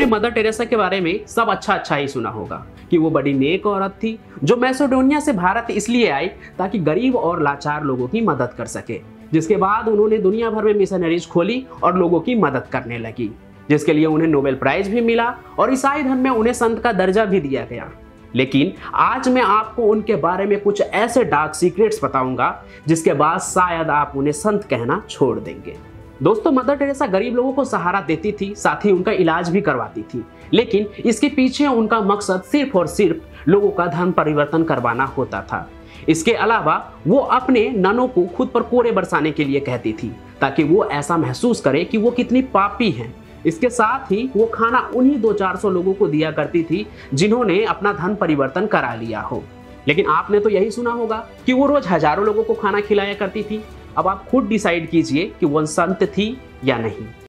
आपने mother Teresa के बारे में सब अच्छा अच्छा ही सुना होगा कि वो बड़ी नेक औरत थी जो मैसेडोनिया से भारत इसलिए आई ताकि गरीब और लाचार लोगों की मदद कर सके। जिसके बाद उन्होंने दुनिया भर में मिशनरीज खोली और लोगों की मदद करने लगी, जिसके लिए उन्हें नोबेल प्राइज भी मिला और ईसाई धर्म में उन्हें संत का दर्जा भी दिया गया। लेकिन आज मैं आपको उनके बारे में कुछ ऐसे डार्क सीक्रेट्स बताऊंगा जिसके बाद शायद आप उन्हें संत कहना छोड़ देंगे। दोस्तों, मदर टेरेसा गरीब लोगों को सहारा देती थी, साथ ही उनका इलाज भी करवाती थी, लेकिन इसके पीछे उनका मकसद सिर्फ और सिर्फ लोगों का धर्म परिवर्तन करवाना होता था। इसके अलावा वो अपने ननों को खुद पर कोड़े बरसाने के लिए कहती थी ताकि वो ऐसा महसूस करे कि वो कितनी पापी हैं। इसके साथ ही वो खाना उन्हीं 200-400 लोगों को दिया करती थी जिन्होंने अपना धर्म परिवर्तन करा लिया हो। लेकिन आपने तो यही सुना होगा कि वो रोज हजारों लोगों को खाना खिलाया करती थी। अब आप खुद डिसाइड कीजिए कि वो संत थी या नहीं।